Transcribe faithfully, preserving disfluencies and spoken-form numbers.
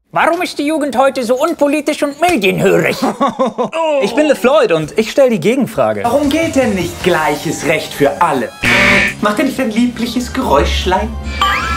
Warum ist die Jugend heute so unpolitisch und medienhörig? Oh. Ich bin LeFloid und ich stelle die Gegenfrage. Warum gilt denn nicht gleiches Recht für alle? Macht er nicht ein liebliches Geräuschlein?